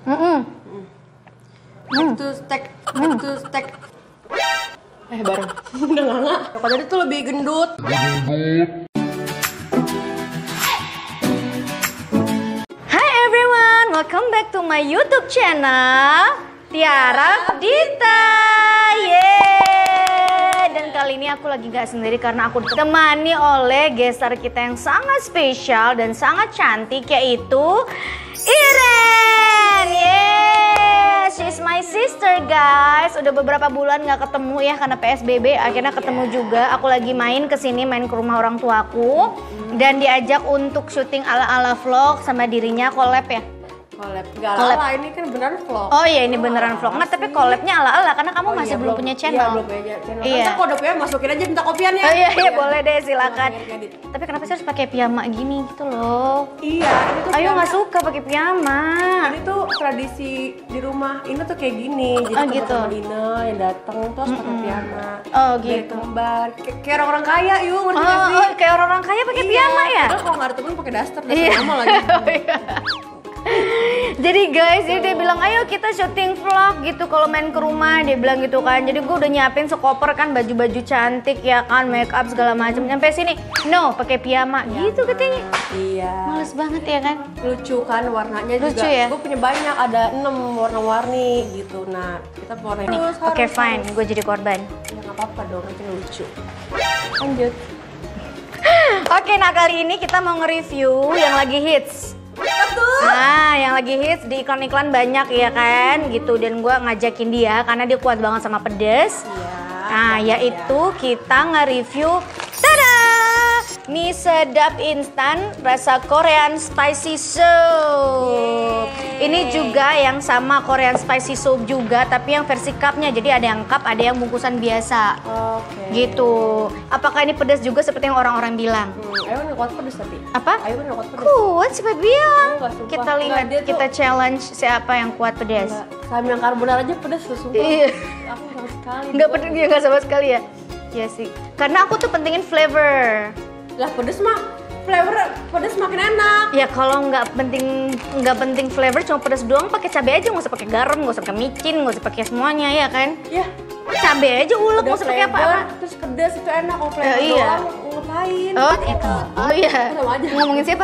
Itu steak. Bareng. Udah nggak. Tadi tuh lebih gendut. Hi everyone, welcome back to my YouTube channel Tiara Dita. Yeay. Dan kali ini aku lagi gak sendiri karena aku ditemani oleh gestar kita yang sangat spesial dan sangat cantik, yaitu Iren. Yeay, she's my sister guys. Udah beberapa bulan gak ketemu ya karena PSBB, akhirnya ketemu juga. Aku lagi main kesini, main ke rumah orang tuaku dan diajak untuk syuting ala-ala vlog sama dirinya, collab ya. Collab. Gak ala-ala, ini kan beneran vlog. Oh iya, ini beneran vlog. Nggak, tapi collabnya ala-ala karena kamu masih belum punya channel. Iya, belum punya channel. Iya. Masa kode punya masukin aja, minta kopiannya. Oh iya, boleh deh, silakan. Tapi kenapa sih harus pakai piyama gini gitu loh? Iya, ini tuh Ayo nggak suka pakai piyama. Ini tuh tradisi di rumah ini tuh kayak gini. Jadi gitu. teman-teman Ina yang datang terus pakai piyama. Oh Biar gitu. kembar. Kayak orang kaya, yuk ngerti nggak sih? Oh, kayak orang-orang kaya pakai piyama ya? Padahal kalau nggak ada temen pakai daster sama lagi. Jadi guys, dia bilang ayo kita syuting vlog gitu kalau main ke rumah, dia bilang gitu kan. Jadi gue udah nyiapin sekoper kan, baju-baju cantik ya kan, make up segala macam. Sampai sini, no pakai piyama gitu katanya. Iya. Males banget ya kan? Lucu kan warnanya Lucu juga. ya? Gue punya banyak, ada 6 warna-warni gitu. Nah, kita warna ini. Oke, fine, gue jadi korban. Ya nggak apa-apa dong, itu lucu. Lanjut. Oke, nah kali ini kita mau nge-review yang lagi hits. Nah, yang lagi hits di iklan-iklan banyak ya kan, gitu. Dan gue ngajakin dia karena dia kuat banget sama pedes. Iya. Nah, yaitu kita nge-review, tada! Mie sedap instan rasa Korean spicy soup. Ini juga yang sama Korean spicy soup juga, tapi yang versi cupnya. Jadi ada yang cup, ada yang bungkusan biasa. Oke. Gitu. Apakah ini pedas juga seperti yang orang-orang bilang? Ayo nggak kuat pedes tapi. Apa? Ayo nggak kuat pedes. Kuat siapa bilang? Enggak, sumpah. Kita lihat, Enggak, dia tuh- kita challenge siapa yang kuat pedas. Sama yang carbonara aja pedes tuh, sumpah. Iya. Aku sama sekali. Nggak pedas, dia nggak sama sekali ya? Iya sih. Karena aku tuh pentingin flavor. Lah pedes mah, flavor pedes makin enak. Ya kalau nggak penting flavor, cuma pedas doang, pakai cabai aja, nggak usah pakai garam, nggak usah pakai micin, nggak usah pakai semuanya ya kan? Ya. Cabai aja ulek, Udah nggak usah pakai flavor, apa-apa. terus pedes itu enak. Kalau flavor iya. doang ngapain? Oh gitu. Oh iya. Sama aja. Ngomongin siapa?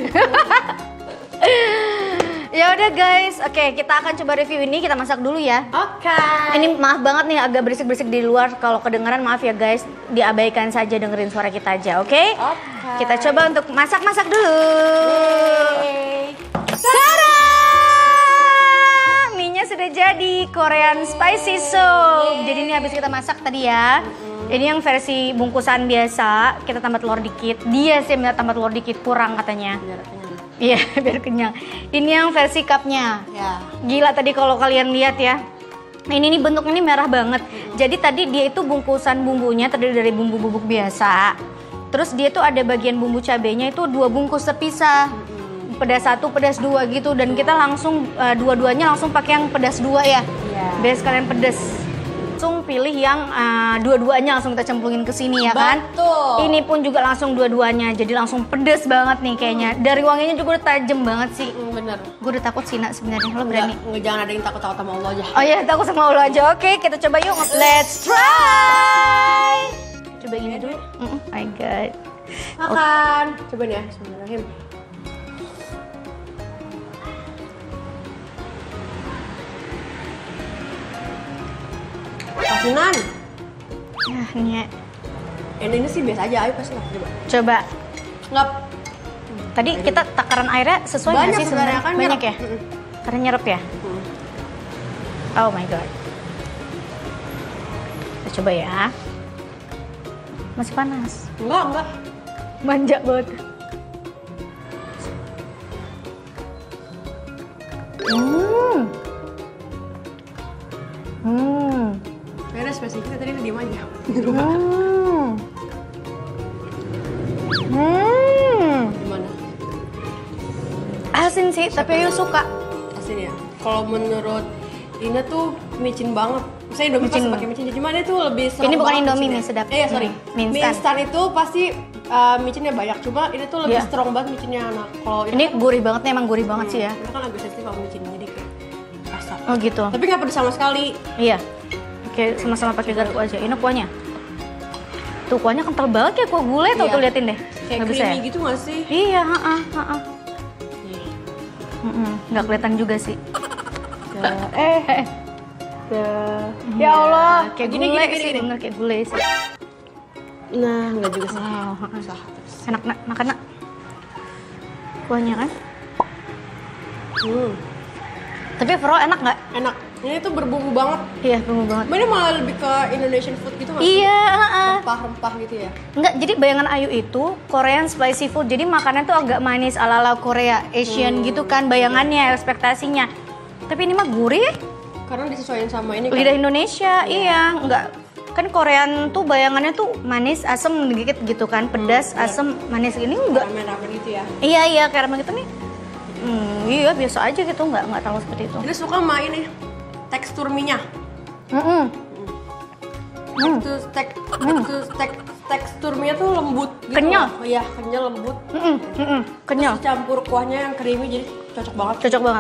Ya udah guys, oke kita akan coba review ini, kita masak dulu ya. Oke. Ini maaf banget nih agak berisik-berisik di luar, kalau kedengeran maaf ya guys, diabaikan saja, dengerin suara kita aja, oke? Oke. Kita coba untuk masak-masak dulu. Yeay. Tada! Mie-nya sudah jadi, Korean spicy soup. Jadi ini habis kita masak tadi ya. Ini yang versi bungkusan biasa, kita tambah telur dikit. Dia sih minta tambah telur dikit, kurang katanya. Biar kenyang. Iya, biar kenyang. Ini yang versi cupnya. Ya. Gila tadi kalau kalian lihat ya. Ini nih bentuknya ini merah banget. Jadi tadi dia itu bungkusan bumbunya terdiri dari bumbu bubuk biasa. Terus dia tuh ada bagian bumbu cabenya itu 2 bungkus terpisah. Pedas 1, pedas 2 gitu. Dan kita langsung dua-duanya langsung pakai yang pedas 2 ya. Iya. Biar sekalian pedas. Langsung pilih yang dua-duanya langsung kita cemplungin ke sini ya kan. Betul. Ini pun juga langsung dua-duanya. Jadi langsung pedes banget nih kayaknya. Dari wanginya juga udah tajam banget sih. Bener. Gue udah takut sih nak sebenarnya. Lo berani? Nggak, jangan ada yang takut-takut sama Allah aja. Oh iya, takut sama Allah aja. Oke, kita coba yuk. Let's try. Coba gini dulu. Oh my god. Makan. Coba nih ya. Bismillahirrahmanirrahim. Asinan. Nah, ini ya. Ini sih biasa aja. Ayo pasti lah. Coba. Coba. Nggak. Tadi kita takaran airnya sesuai nggak Banyak sih sebenarnya sebenarnya? kan. Banyak ya? nyerap. Karena nyerap ya? Oh my god. Kita coba ya. Masih panas. Enggak. Manja banget. Beda spesies kita tadi diem aja. Gimana? Asin sih, tapi Ayu suka. Asin ya? Kalau menurut Ina tuh micin banget. Misalnya Indomie Micin. pasti pakai micin, cuma dia tuh lebih serem Ini bukan banget Indomie, micinnya. mie sedap. Iya, sorry. Mie Mie instan. instan itu pasti micinnya banyak, cuma ini tuh lebih Iya. strong banget micinnya. Nah, kalau Ini gurih banget nih, emang gurih banget sih ya. Ini kan agak sensitif sama micin, jadi kayak biasa. Oh gitu. Tapi nggak pedes sama sekali. Iya. Oke, sama-sama pakai garpu aja. Ini kuahnya. Tuh kuahnya kental banget kayak kuah gulai tuh, Iya. tuh liatin deh. Kayak Nggak bisa creamy ya? gitu nggak sih? Iya, nggak kelihatan juga sih. Ya Allah. Kayak Gini, gulai gini, sih, gini. bener kayak gulai sih. Nah, nggak juga sih. Wow, enak nak, makan nak. Kuahnya kan? Tapi overall enak nggak? Enak. Ini tuh berbumbu banget. Iya, bumbu banget. Ini malah lebih ke Indonesian food gitu nggak sih? Iya, Rempah-rempah gitu ya. Enggak, jadi bayangan Ayu itu Korean spicy food. Jadi makannya tuh agak manis ala-ala Korea, Asian gitu kan bayangannya, ekspektasinya. Tapi ini mah gurih, Karena disesuaikan sama ini kan. lidah Indonesia. Iya, enggak. Kan Korean tuh bayangannya tuh manis, asem dikit gitu kan, pedas, asem, manis. Ini enggak. Ramen-ramen gitu ya. Iya, kayak ramen gitu nih. Iya, biasa aja gitu, enggak terlalu seperti itu. Ini suka sama ini tekstur mie-nya. Tekstur mie tuh lembut gitu. Kenyal. Iya, kenyal lembut. Kenyal. Terus campur kuahnya yang creamy jadi cocok banget. Cocok banget.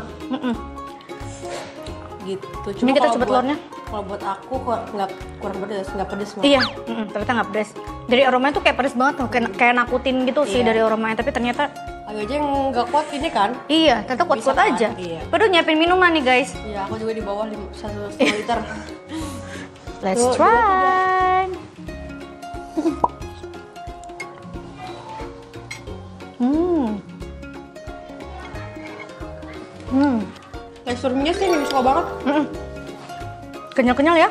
Gitu. Ini kita coba telurnya. Kalau buat aku kok nggak kurang pedes, nggak pedes banget. Iya, ternyata nggak pedas. Dari aromanya tuh kayak pedas banget, kayak nakutin gitu sih Iya. dari aromanya. Tapi ternyata Ayo aja yang nggak kuat ini kan. iya, ternyata kuat-kuat Bisa kan? aja. Iya. Waduh, nyiapin minuman nih guys. Iya, aku juga di bawah 1,5 liter. Let's Tuh, try. Tekstur mie sih yang suka banget. Kenyal-kenyal ya.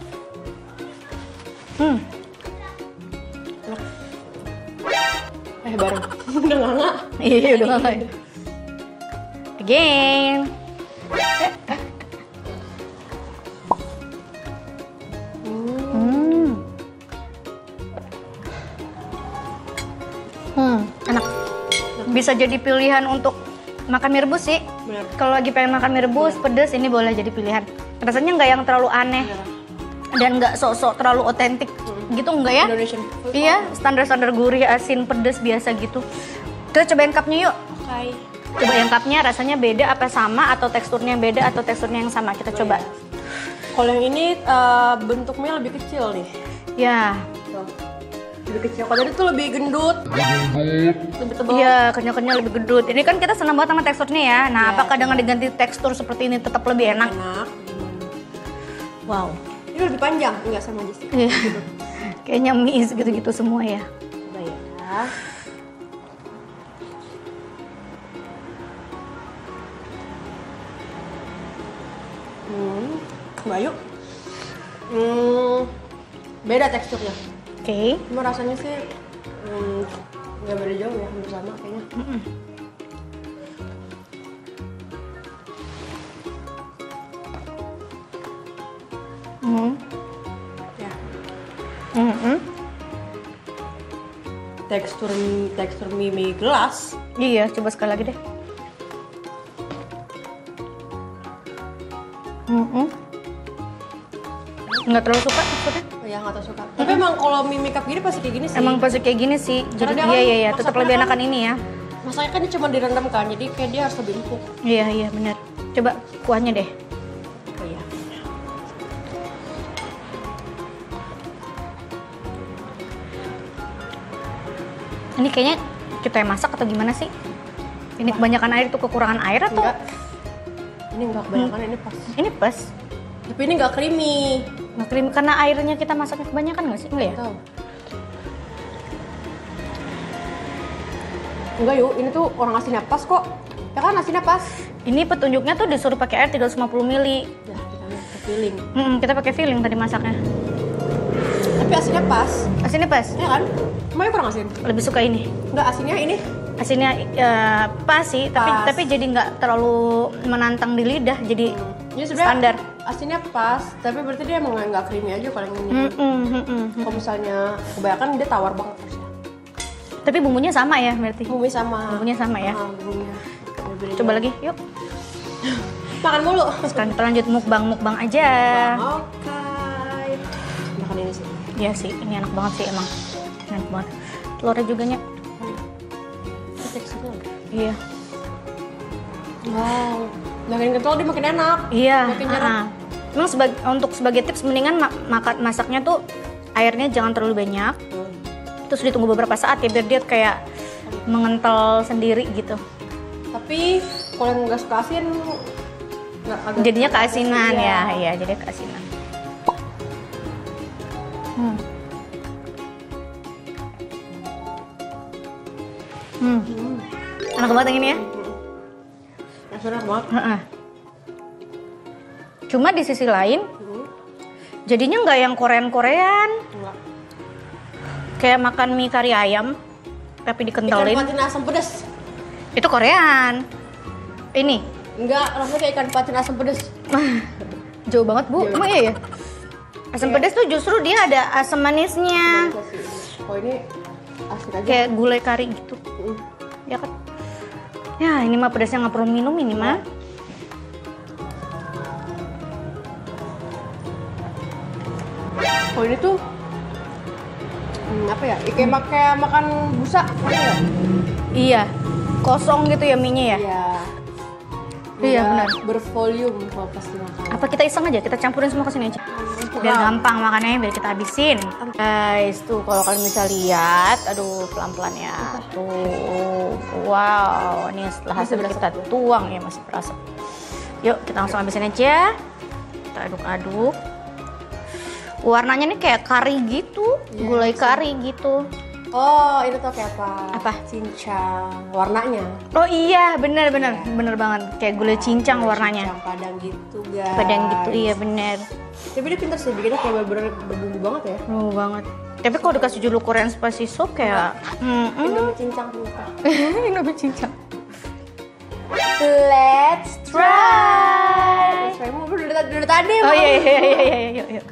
Bareng. Udah nggak. Iya, udah nggak. Again. Enak. Bisa jadi pilihan untuk makan mie rebus sih. Bener. Kalau lagi pengen makan mie rebus, pedes, ini boleh jadi pilihan. Rasanya nggak yang terlalu aneh dan nggak sok-sok terlalu otentik gitu, enggak ya? Indonesian food. Iya, standar-standar gurih, asin, pedes biasa gitu. Kita cobain cupnya yuk. Oke. Coba yang cupnya rasanya beda apa sama, atau teksturnya yang beda atau teksturnya yang sama. Kita coba. Kalau yang ini bentuknya lebih kecil nih. Ya, Tuh. Lebih kecil. Kalau tadi tuh lebih gendut. Lebih tebal. iya, kenyal-kenyal lebih gedut. Ini kan kita senang banget sama teksturnya ya. Nah, Iya, apakah dengan diganti tekstur seperti ini tetap lebih enak? Enak. Wow. Ini lebih panjang, enggak sama aja sih. Iya. Kayaknya mie gitu-gitu semua ya. Coba ya. Bayu. Beda teksturnya. Oke. Cuma rasanya sih nggak beda jauh ya, hampir sama kayaknya. Ya. Tekstur mie gelas. Iya, coba sekali lagi deh. Nggak terlalu suka maksudnya? Oh ya nggak tau suka. Tapi emang kalau mie cup gini pasti kayak gini sih. Emang pasti kayak gini sih. Jadi Karena dia kan iya, tetap masaknya lebih kan- enakan ini ya. Masaknya kan dia cuma direndam kan, jadi kayak dia harus lebih empuk. Iya, benar. Coba kuahnya deh. Oh iya. Ini kayaknya kita yang masak atau gimana sih? Ini kebanyakan air tuh kekurangan air atau? Enggak. Ini enggak kebanyakan, ini pas. Ini pas. Tapi ini enggak creamy. Nggak krim karena airnya kita masaknya kebanyakan nggak sih? Enggak ya? Tahu. Enggak yuk, ini tuh orang asinnya pas kok. Ya kan asinnya pas. Ini petunjuknya tuh disuruh pakai air 350 ml. Ya, kita feeling. Kita pakai filling tadi masaknya. Tapi asinnya pas. Asinnya pas. Ya kan? Emangnya kurang asin? Lebih suka ini. Enggak, asinnya ini. Asinnya pas sih, Pas. tapi jadi nggak terlalu menantang di lidah, jadi Ini sebenarnya standar. asinnya pas, tapi berarti dia emang nggak creamy aja kalau yang ini. Kalau misalnya kebanyakan dia tawar banget harusnya. Tapi bumbunya sama ya berarti. Bumbunya sama. Bumbunya sama ya. Bumbunya. Beda-beda Coba jauh. lagi, yuk. Makan mulu. Sekarang kita lanjut mukbang aja. Oke. Makan ini sih. Iya sih, ini enak banget sih emang. Enak banget. Telurnya juga nya. Teksturnya. Iya. Wow. Makin kental dia makin enak. Iya. Makin nyerap. Memang untuk sebagai tips mendingan masaknya tuh airnya jangan terlalu banyak. Terus ditunggu beberapa saat ya biar dia kayak mengental sendiri gitu. Tapi kalau yang nggak suka asin, jadinya keasinan ya, iya jadi keasinan. Enak banget yang ini ya. Enak banget. Cuma di sisi lain, jadinya nggak yang Korean. Kayak makan mie kari ayam, tapi dikentalin. Ikan patin asam pedas. Itu Korean. Ini? Enggak, rasanya kayak ikan patin asam pedas. Jauh banget bu, emang iya ya? Asam pedas tuh justru dia ada asam manisnya. Oh ini asin aja. Kayak gulai kari gitu. Ya kan? Ya ini mah pedasnya nggak perlu minum ini mah. Oh ini tuh apa ya? Kayak makan busa. Iya, kosong gitu ya mie-nya ya? Iya. Iya benar. Bervolume kalau pas dimakan. Apa kita iseng aja, kita campurin semua ke sini aja. Biar gampang makannya, biar kita habisin. Guys, tuh kalau kalian bisa lihat, aduh pelan-pelan ya. Tuh, wow, ini setelah hasil kita tuang ya masih berasap. Yuk kita langsung habisin aja. Kita aduk-aduk. Warnanya nih kayak kari gitu, gulai kari gitu. Oh, ini tuh kayak apa? Apa? Cincang warnanya. Oh iya, bener banget. Kayak gulai cincang warnanya. Cincang padang gitu, guys. Padang gitu, iya bener. Tapi dia pintar sih bikinnya kayak bener-bener berbumbu banget ya. Berbumbu banget. Tapi kalau dikasih judul Korean spicy soup kayak Indomie cincang bukan. Indomie cincang. Let's try. Saya mau udah tadi. Oh iya, yuk.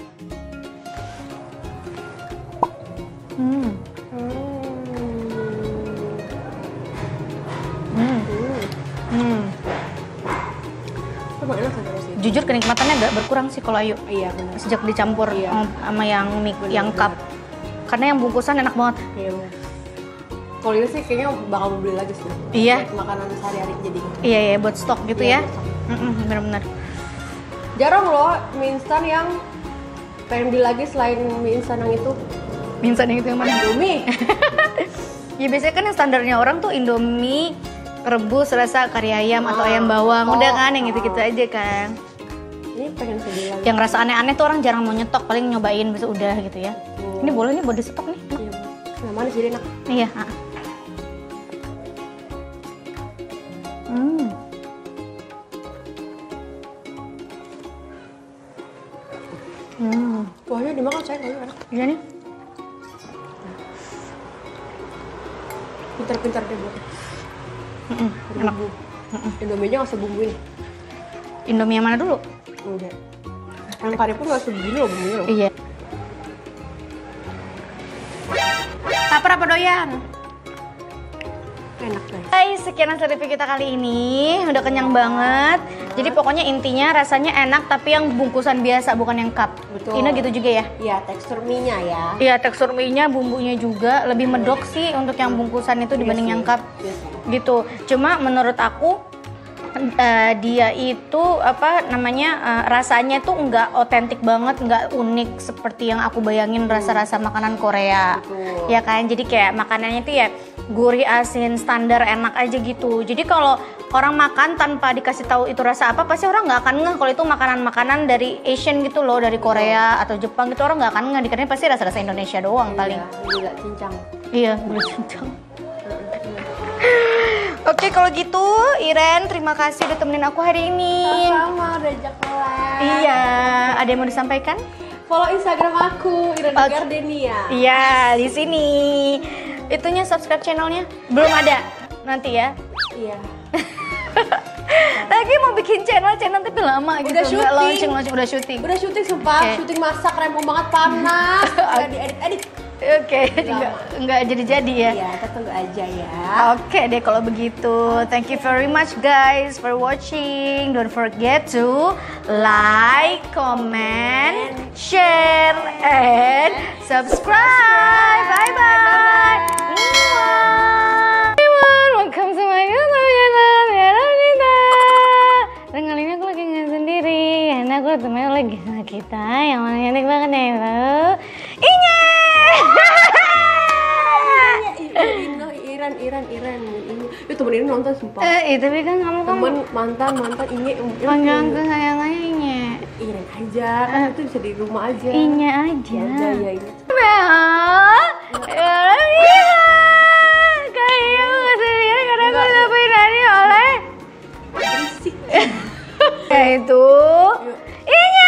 Enak sih. Jujur kenikmatannya agak berkurang sih kalau Ayu. Iya benar. Sejak dicampur sama yang mie, yang cup. Karena yang bungkusan enak banget. Iya benar. Kalau ini sih kayaknya bakal mau beli lagi sih. Iya. Buat makanan sehari-hari jadi. Iya, buat stok gitu ya. Benar-benar. Jarang loh mie instan yang pengen beli lagi selain mie instan yang itu. Mie instan yang itu yang mana? Indomie. Ya biasanya kan yang standarnya orang tuh Indomie rebus rasa kari ayam atau ayam bawang, udah kan yang gitu-gitu aja kan. Ini pengen sedih lagi. Yang rasa aneh-aneh tuh orang jarang mau nyetok, paling nyobain besok udah gitu ya. Ini boleh nih buat di stok nih. Iya. Nah, manis jadi enak. Iya. Kuahnya dimakan saya kalau enak. Iya nih. Pintar-pintar deh buat. Enak. Indomie-nya nggak sebumbuin. Indomie yang mana dulu? Enggak. Yang kari pun nggak sebumbuin loh bumbunya loh. Iya. Apa doyan? Enak guys. Hai, sekian hasil review kita kali ini. Udah kenyang banget. Jadi pokoknya intinya rasanya enak tapi yang bungkusan biasa bukan yang cup. Betul. Ini gitu juga ya? Iya, tekstur mie-nya ya. Iya, tekstur mie-nya, bumbunya juga lebih medok sih untuk yang bungkusan itu dibanding yang cup. Gitu. Cuma menurut aku dia itu rasanya tuh nggak otentik banget, nggak unik seperti yang aku bayangin rasa-rasa makanan Korea. Betul. Ya kan, jadi kayak makanannya tuh ya gurih, asin, standar, enak aja gitu. Jadi kalau orang makan tanpa dikasih tahu itu rasa apa, pasti orang nggak akan ngeh kalau itu makanan-makanan dari Asian gitu loh, dari Korea atau Jepang gitu, orang nggak akan ngeh, dikiranya pasti rasa-rasa Indonesia doang paling. Gula cincang. Iya, gula cincang. Oke, kalau gitu Iren, terima kasih udah temenin aku hari ini. Sama udah ajak kelas. Iya, ada yang mau disampaikan? Follow Instagram aku Irena Gardenia. Iya, di sini. Itunya subscribe channelnya belum ada, nanti ya. Iya. Lagi mau bikin channel tapi lama gitu. Udah syuting. Udah syuting. Udah syuting sumpah, syuting masak rempong banget panas. Udah diedit. Oke, enggak jadi-jadi ya. Iya, kita tunggu aja ya. Oke deh kalau begitu. Thank you very much guys for watching. Don't forget to like, comment, share, and subscribe. Bye-bye. Welcome to my YouTube channel. sendiri karena aku temen lagi sama kita yang mana cantik banget ya lo. Inya. Iren ini. Itu temen ini nonton sumpah. Tapi kan kamu kan Temen mantan ini panggil kesayangannya Inya. Iren aja, kan itu bisa di rumah aja. Inya aja. Ya ini. Kayaknya aku kesedihan karena aku dilupain hari oleh Berisik. itu Inya.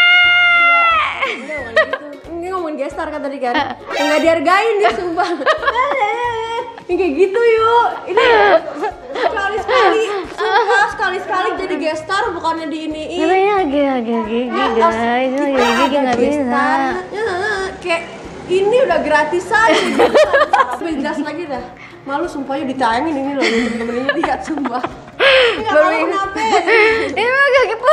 Ini ngomongin gestar kan tadi kan. Enggak dihargain dia sumpah. Ini kayak gitu yuk. Ini sekali-sekali jadi gestar bukannya di iniin. Namanya lagi gigi guys, lagi gigi nggak bisa. Kayak ini udah gratisan gitu. Lebih jelas lagi dah. Malu sumpah yuk ditayangin ini loh temen-temen ini lihat sumpah. Enggak tahu kenapa. Ini mah kaki